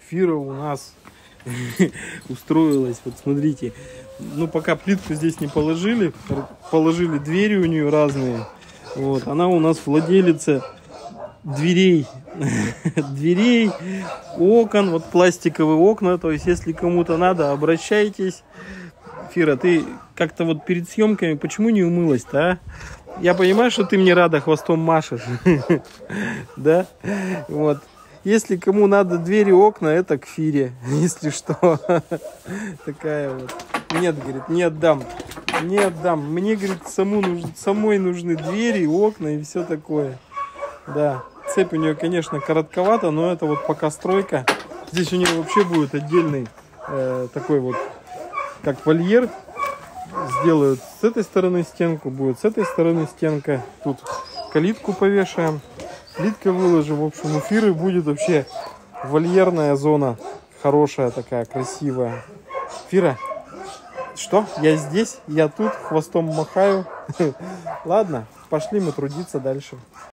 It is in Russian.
Фира у нас устроилась. Вот смотрите. Ну, пока плитку здесь не положили, положили двери у нее разные. Вот, она у нас владелица дверей, дверей, окон, вот пластиковые окна. То есть, если кому-то надо, обращайтесь. Фира, ты как-то вот перед съемками почему не умылась-то, а? Я понимаю, что ты мне рада хвостом машешь, да? Вот. Если кому надо двери, окна, это к Фире, если что. Такая вот. Нет, говорит, не отдам. Не отдам. Мне, говорит, самой нужны двери, окна и все такое. Да. Цепь у нее, конечно, коротковата, но это вот пока стройка. Здесь у нее вообще будет отдельный такой вот, как вольер. Сделают с этой стороны стенку, будет с этой стороны стенка. Тут калитку повешаем. Плитка выложим. В общем, у Фиры будет вообще вольерная зона. Хорошая такая, красивая. Фира, что? Я здесь, я тут, хвостом махаю. Ладно, пошли мы трудиться дальше.